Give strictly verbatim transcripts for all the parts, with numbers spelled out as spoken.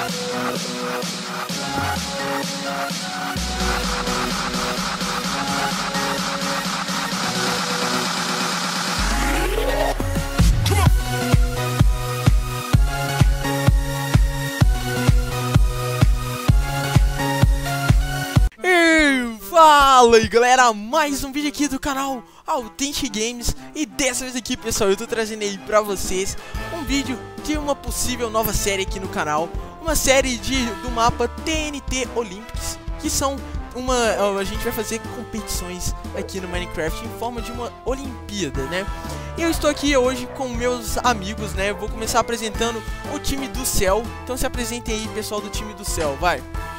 Fala aí galera, mais um vídeo aqui do canal Authentic Games. E dessa vez aqui pessoal, eu tô trazendo aí pra vocês um vídeo de uma possível nova série aqui no canal. Uma série de, do mapa T N T Olympics, que são uma... a gente vai fazer competições aqui no Minecraft em forma de uma Olimpíada, né? E eu estou aqui hoje com meus amigos, né? Eu vou começar apresentando o time do céu. Então se apresentem aí pessoal do time do céu, vai!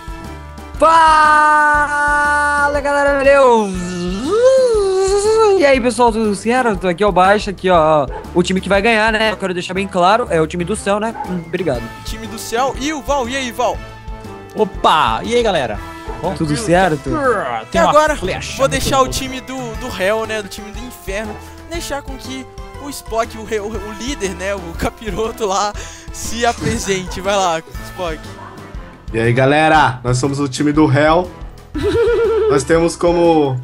Fala galera, meu! E aí pessoal, tudo certo? Aqui é o Baixo, aqui ó, o time que vai ganhar, né? Eu quero deixar bem claro, é o time do céu, né? Hum, obrigado. Time do céu e o Val, e aí Val? Opa, e aí galera? Bom, tudo certo? E agora vou deixar o time do, do Hell, né? Do time do inferno, deixar com que o Spock, o, o, o líder, né? O capiroto lá, se apresente. Vai lá, Spock. E aí galera, nós somos o time do Hell. Nós temos como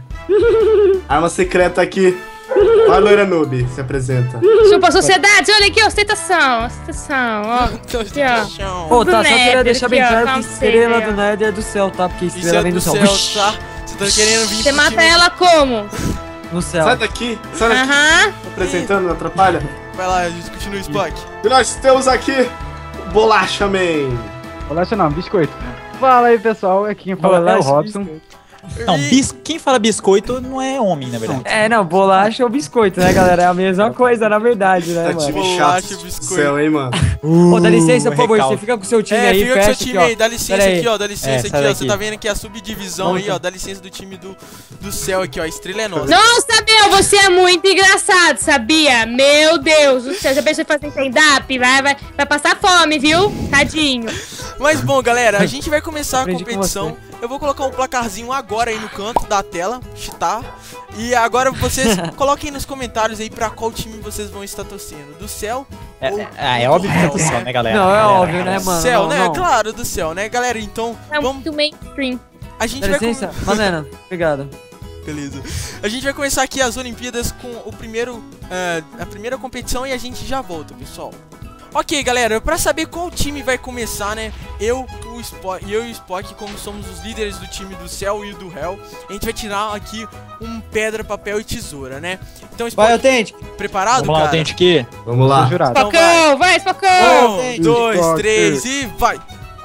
arma secreta aqui. Vai, loira noob, se apresenta. Chupa a sociedade, olha aqui, ostentação, ostentação, ó. Aqui, ó. Pô, tá, só queria deixar aqui, bem ó, claro que calma, estrela sei, do Nether é do céu, tá? Porque Isso estrela é vem do do céu. céu, Vixi. tá? Você tá querendo vir Você pro mata time... ela como? No céu. Sai daqui, sai daqui. Aham. Tô apresentando, não atrapalha. Vai lá, a gente continua o Spock. E nós temos aqui o Bolacha Man. Bolacha não, biscoito. Fala aí pessoal, aqui quem fala é o Robson. Não, bis... quem fala biscoito não é homem, na verdade. É, não, bolacha ou biscoito, né galera? É a mesma coisa, na verdade, né, Tá mano? time Bolacha, chato do biscoito. céu, hein, mano. Uh, Pô, dá licença, por favor, recalque. você fica com o seu time É, aí, fica com fecha seu time aqui, ó. aí, dá licença Pera aí. aqui, ó, dá licença É, aqui, sai ó. daqui. Você tá vendo aqui a subdivisão Vamos aí, então. ó, dá licença do time do, do céu aqui, ó, a estrela é nossa. Nossa, meu, você é muito engraçado, sabia? Meu Deus do céu, já pensou em fazer stand-up? Vai, vai, vai passar fome, viu? Tadinho. Mas bom, galera, a gente vai começar a Aprendi com competição. Eu vou colocar um placarzinho agora aí no canto da tela, tá? E agora vocês coloquem nos comentários aí pra qual time vocês vão estar torcendo. Do céu É, ou é, é do óbvio que é Hell, do céu, né? né, galera? Não, é Galera, óbvio, né, mano? Céu, Não, né? não. Claro, do céu, né? Galera, então, É vamos... muito mainstream. A gente Dá vai... licença, com- Malena, obrigado. Beleza. A gente vai começar aqui as Olimpíadas com o primeiro, eh, a primeira competição e a gente já volta, pessoal. Ok, galera, pra saber qual time vai começar, né? Eu, o Spock, eu e o Spock, como somos os líderes do time do céu e do Hell, a gente vai tirar aqui um pedra, papel e tesoura, né? Então, Spock, Vai, Authentic. preparado, Vamos lá, cara? Authentic. Vamos lá. Jurado. Então vai. Spocão, vai, Spocão. Um, dois, Spock. três e vai!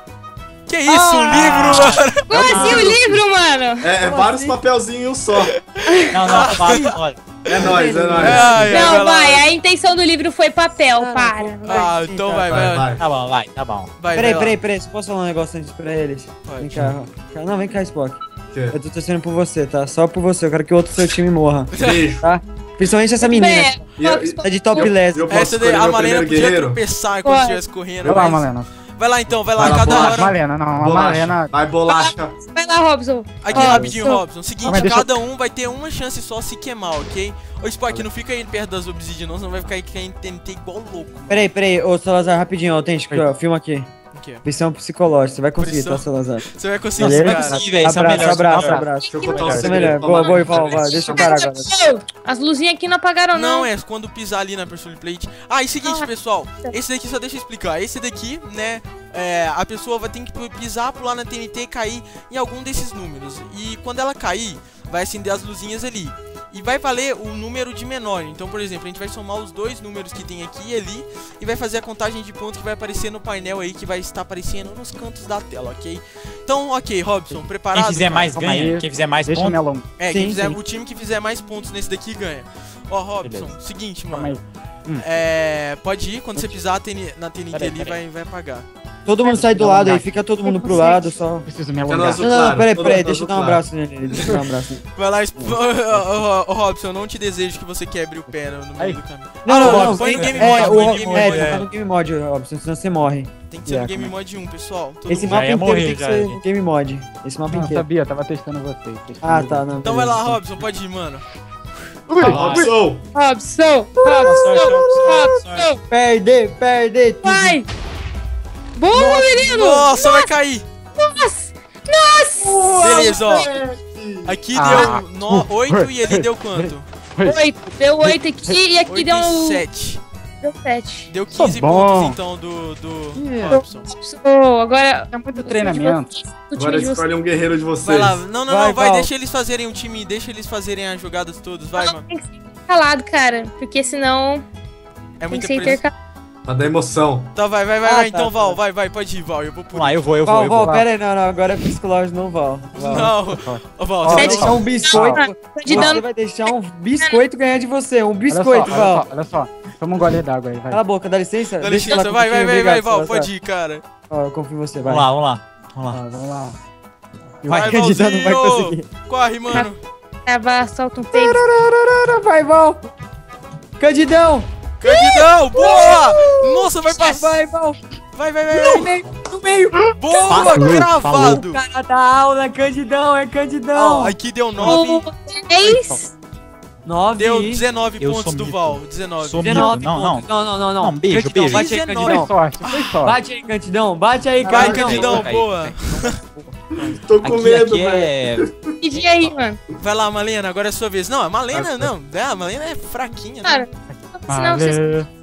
Que isso, Ah! um livro, mano? Como assim o livro, mano? É, é vários papelzinhos em um só. Não, não, fácil, olha. É nóis, é nóis. Ai, ai, Não, lá. vai, a intenção do livro foi papel, para. Ah, então vai, vai, Vai, vai. Tá bom, vai, tá bom. vai. Peraí, vai peraí, lá. peraí, você posso falar um negócio antes pra eles? Pode. Vem cá, ó. Não, vem cá, Spock. Que? Eu tô torcendo por você, tá? Só por você, eu quero que o outro seu time morra, Beijo. tá? Principalmente essa menina, É, E eu- tá de top Eu, less. eu posso Essa daí, escolher a meu Malena primeiro podia guerreiro? tropeçar quando Vai. estivesse correndo. Vai lá, mas- Malena. Vai lá então, vai lá, Vai lá, cada bolacha. hora. Malena, não, a Bolacha. Malena. Vai, bolacha. Vai lá, Robson. Aqui Robson. rapidinho, Robson. Seguinte, Ah, mas deixa eu- cada um vai ter uma chance só se queimar, ok? Ô Spock, não fica aí perto das obsidianas, não, senão vai ficar aí caindo T N T igual louco. Peraí, peraí, ô Salazar, rapidinho, Authentic, ó, filma aqui. O quê? Pressão psicológica, você vai conseguir, Pressão. tá, Salazar? Você vai conseguir, Beleza? cara. conseguir, velho, esse é o Abraço, melhor, abraço, esse é o melhor. abraço. Deixa eu contar um Esse é segredo melhor, pra boa, boa, Malena. vai, vai, deixa o cara agora. As luzinhas aqui não apagaram, não. Não, é quando pisar ali na pressure plate. Ah, e seguinte, Ah, pessoal. Esse daqui só deixa eu explicar. Esse daqui, né, é, a pessoa vai ter que pisar, pular na T N T e cair em algum desses números. E quando ela cair, vai acender as luzinhas ali. E vai valer o número de menor. Então, por exemplo, a gente vai somar os dois números que tem aqui e ali e vai fazer a contagem de pontos que vai aparecer no painel aí, que vai estar aparecendo nos cantos da tela, ok? Então, ok, Robson, preparado? Quem fizer mais Calma ganha, aí. quem fizer mais Deixa pontos. melão. É, quem Sim, fizer, sim. o time que fizer mais pontos nesse daqui ganha. Ó, Robson, Beleza. seguinte, Calma mano. aí. É, pode ir, quando você pisar T N na T N T Peraí, ali, peraí. vai, vai apagar. Todo mundo sai do lado aí, fica todo mundo pro lado, só... Preciso me Fica no alongar. azul Não, não, claro, peraí, todo peraí, mundo deixa eu dar um claro. abraço nele, deixa eu dar um abraço nele. Vai lá, Sp- Ô, ô, ô, Robson, eu não te desejo que você quebre o pé no meio Aí. do caminho. Não, não, Robson, não, põe no tem- game é, mode, o, põe no game é, mode. tá no game mode, Robson, senão você morre. Tem que ser no É, game como mode um, pessoal. Todo Esse mundo. mapa ia inteiro morrer, tem que já, ser gente. game mod, esse mapa Não, inteiro. sabia, tava testando vocês. testando Ah, vocês. tá, não. Então vai lá, beleza. Robson, pode ir, mano. Robson. Robson, Sorte, Robson, sorte, sorte. Robson. Perder, perder tudo. Vai. Boa, menino! Nossa, vai cair. Nossa! Nossa! Beleza, ó. Aqui Ah. deu no- oito e ele deu quanto? Oito. Deu oito aqui e aqui oito deu e um... sete. Deu sete. Deu quinze bom. pontos então do, do Yeah. Robson. Oh, agora... É muito treinamento. Do time Agora de vocês. escolhe um guerreiro de vocês. Vai lá, não, não, Vai, não, vai, Val. deixa eles fazerem o time, deixa eles fazerem as jogadas todas, vai, mano. Tem que ser calado, cara. Porque senão É tem que muita ser pressão. intercalado. Pra dar emoção. Tá, vai, vai, vai, Ah, vai, tá, então, tá. Val, vai, vai, pode ir, Val, eu vou por... Vamos lá, eu vou, eu vou, Val, eu Val, vou. pera aí, não, não, agora é psicológico, não, Val. Val. Não, ô, Val, Ó, você vai não... deixar um biscoito. De Você dano. vai deixar um biscoito ganhar de você, um Olha biscoito, só, Val. olha só, olha só. Toma um gole d'água aí, vai. Cala a boca, dá licença. Dá Deixa eu licença, falar vai, com vai, você, vai, vai, obrigado, Val, só, pode só. ir, cara. Ó, eu confio em você, vai. Vamos lá, vamos lá. Vamos lá. Ah, vamos lá. Vai, Vai, Candidão, não vai Valzinho! conseguir. Corre, mano. Tava, solta um peito. Vai, Val. Candidão. Candidão, boa! Nossa, vai passar. Vai, Val. Vai, vai, vai, No vai. meio, no meio. Boa, Falou, cravado. O cara da aula, Candidão, é Candidão. Ó, aqui deu nove, O dez. Nove. deu dezenove Eu pontos sou do mito. Val, dezenove. Sou dezenove Não, não. pontos. Não, não, não, não. Não, beijo, Candidão, beijo. Bate aí, dezenove. Candidão. Foi sorte, foi sorte. Bate aí, Candidão. Bate aí, Vai, Candidão. Candidão, Vai, boa. Tô com Aqui, medo, aqui velho. é... Pedi aí, mano. Vai lá, Malena, agora é sua vez. Não, a Malena não. É, a Malena é fraquinha, né? Cara, senão vocês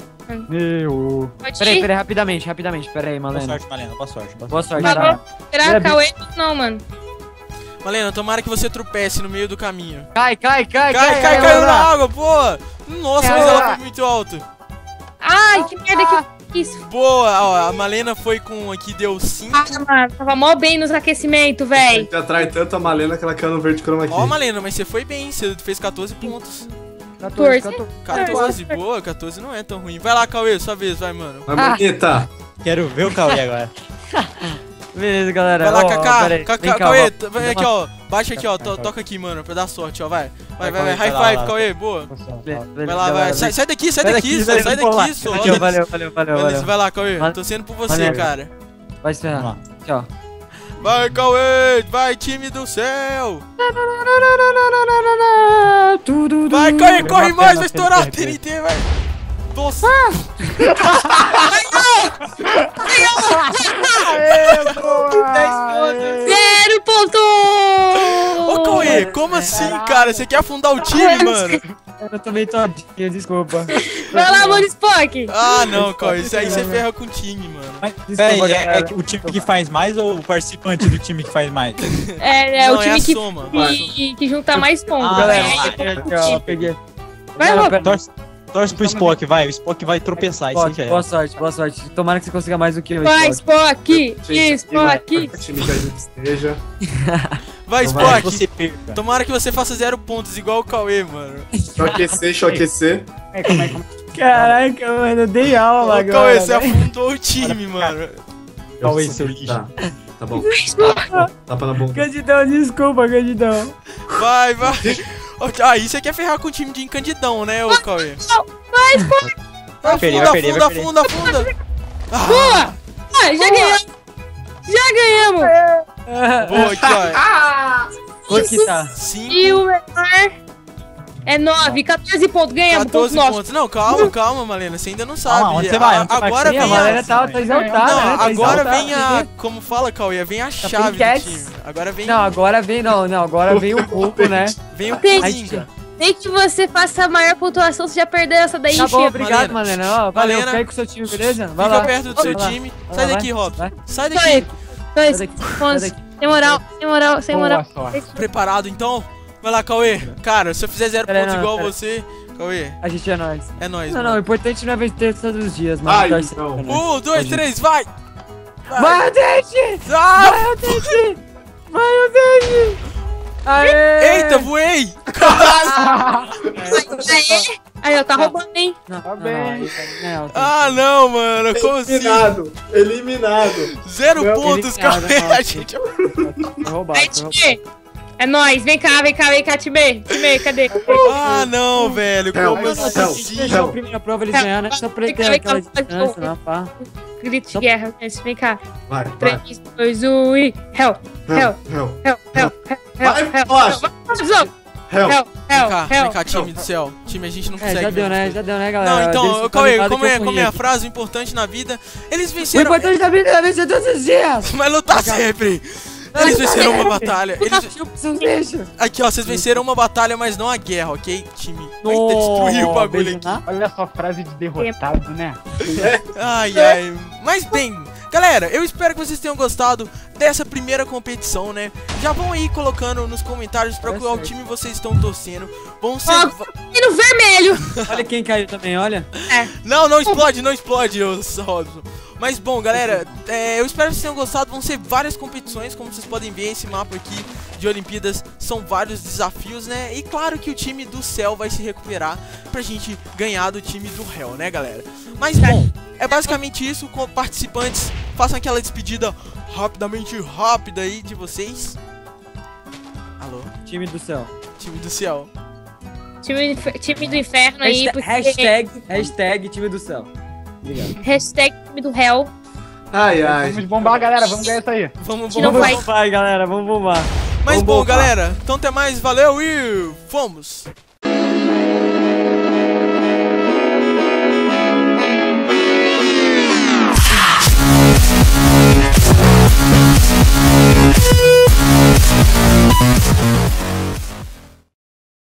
Meu. podem Peraí, ir. peraí, rapidamente, rapidamente. Peraí, Boa Malena. sorte, Malena, boa sorte. Boa Boa sorte. Tá cara. bom. Será É, Cauê? Não, mano. Malena, tomara que você tropece no meio do caminho. Cai, cai, cai, Cai, cai, vai caiu lá. na água, boa! Nossa, mas ela foi muito alto. Ai, que merda que isso. Boa, ó, a Malena foi com aqui, deu cinco. Ah, mano, tava mó bem nos aquecimentos, A véi. gente atrai tanto a Malena que ela caiu no verde chroma aqui. Ó, Malena, mas você foi bem, você fez quatorze pontos. quatorze, Torce. quatorze. quatorze, boa, quatorze não é tão ruim. Vai lá, Cauê, sua vez, vai, mano. Mas bonita. Quero ver o Cauê agora. Beleza, galera. Vai lá, Ó, ó, Cacá, peraí. Cacá, Vem cá, Cauê, Val. t- vai aqui, ó, baixa aqui, ó, to- toca aqui, mano, pra dar sorte, ó, vai. Vai, vai, vai, Cauê, high vai lá, five, vai lá. Cauê, boa. Beleza, Vai lá, galera, vai, sai, vem. sai daqui, sai Sai daqui, daqui, sai, sai sai daqui, vamos daqui, lá. só. Valeu, valeu, valeu, valeu, Beleza, valeu. vai lá, Cauê, Vai- tô sendo por você, Valeu. cara. Vai se ferrar. Vamos Aqui, ó. Vai, Cauê, vai, time do céu. Tudo, Vai, tudo. Cauê, corre uma mais, pena vai estourar a ter T N T, vai. Nossa, Zero ponto! ô Cauê, como assim, cara? Você quer afundar o time, mano? Eu também tô todinho, desculpa. Vai lá, mano, Spock. Ah, não, Cauê, isso aí você ferra com o time, mano. Mas, Desculpa, peraí, é, galera. é que o time que faz mais ou o participante do time que faz mais? É, é Não, o é time a que, soma. que, que junta mais pontos. Ah, Galera, né? vai. peguei aqui, ó, peguei. Vai, Não, Rob. pera- Torce, torce pro Spock, vai. O Spock vai tropeçar, isso aí já Boa é. sorte, boa sorte. Tomara que você consiga mais do que eu. Vai, Spock. Spock. Gente, Spock. o time que a gente esteja. Vai, Não Vai, Spock. você perca. Tomara que você faça zero pontos, igual o Cauê, mano. Deixa eu aquecer, deixa eu aquecer. É, como é, como é. Caraca, mano, eu dei aula Ô, agora. Cauê, você né? afundou o time, mano. Cauê, Eu seu sou- lixo. Tá, tá bom. Spock. Tapa na bunda. Candidão, desculpa, Candidão. Vai, vai. Ó, Aí você quer ferrar com o time de encandidão, né, ô Cauê? Vai, Spock. Vai perder, Afunda, vai perder, afunda, vai perder. afunda, afunda. Ah, Boa. Ah, já ganhamos. Já ganhamos. boa aqui, ó. Quanto que tá? cinco, E o menor é nove. quatorze pontos. Ganhamos. Ponto quatorze nosso. pontos. Não, calma, calma, Malena. Você ainda não sabe. Calma, onde você vai? A- Onde você vai? Agora Sim, a vem galera a... tá, tá exaltada, Não, né? Tá agora exaltada. vem a... Como fala, Cauê? Vem a chave do Cats. time. Agora vem, Não, agora vem, não, não, agora vem o pouco, né? vem o Tem- Coringa. Nem que você faça a maior pontuação, você já perdeu essa daí, Tá bom, Chico. obrigado, Malena. Ó, valeu, Malena. pega com o seu time, beleza? Vai Fica lá. perto do seu Vai lá. time. Vai Sai lá, daqui, vai. Rob. Vai. Sai Dois. daqui. Dois. Sai daqui, sai Onze. daqui. Sem moral, sem moral, sem moral. Boa sorte. Preparado, então? Vai lá, Cauê. Cara, se eu fizer zero Pera aí, pontos não, igual pera. você, Cauê, A gente é nóis. é nóis, Não, não, o mano. importante não é vencer todos os dias, mano. Ai, Torce não. pra nós. Um, dois, três, vai! Vai, Dente! Ah! Vai, Dente! Vai, Dente! Aê! Eita, voei! Aê. Aí, ó, tá roubando, hein? Não, Tá não, bem. não, aí- aí- não, tem- Ah, não, mano. Como assim? Eliminado. Eliminado. Zero Não, pontos, ele- ah, Cauê. não, A gente... Foi roubado, Aí, foi roubado. time. É nóis. Vem cá, vem cá, vem cá, time. Time, cadê? Ah, não, velho. Hell, Como hell, assim? Tem que deixar a primeira prova eles ganharem, né? Só pra ele ter aquela distância, não, pá. Grito de guerra. Esse, Vem cá. Vai, vai. três, dois, um e... Hell, hell, Hell, hell. hell, hell, hell, Vai, hell, hell. Flash. Vai, Robson. Hell. Hell, Vem hell, cá, hell. vem cá, time do céu. Time, a gente não É, consegue. já ver deu, né? vocês. Já deu, né, galera? Não, Deixa então, eu Cauê, falar como que é, eu como corri é a aqui. frase importante na vida? Eles O venceram. importante da vida é vencer todos os dias. Mas lutar sempre! Eles venceram uma batalha. Eles... Não deixa. Aqui, ó, vocês venceram uma batalha, mas não a guerra, ok, time? Eita, destruiu o bagulho aqui. Olha só a frase de derrotado, né? Ai, ai. Mas bem, galera, eu espero que vocês tenham gostado dessa primeira competição, né? Já vão aí colocando nos comentários pra qual time vocês estão torcendo. Vão ser... Ó, e no vermelho. Olha quem caiu também, olha. Não, não explode, não explode, ô Robson. Mas bom, galera, é, eu espero que vocês tenham gostado. Vão ser várias competições, como vocês podem ver, esse mapa aqui de Olimpíadas são vários desafios, né? E claro que o time do céu vai se recuperar pra gente ganhar do time do Hell, né, galera? Mas bom, é basicamente isso. Com participantes, façam aquela despedida rapidamente rápida aí de vocês. Alô, Time do céu. time do céu. Time, do infer- time do inferno aí. Hashtag, porque- hashtag, hashtag time do céu. Obrigado. Hashtag time do hell. Ai, ai. Vamos bombar, galera. Vamos ganhar isso aí. Vamos, Que não vamos. vai. Vamos bombar, galera, vamos bombar. Mas Vamos bom, bombar. galera, então até mais, valeu e fomos!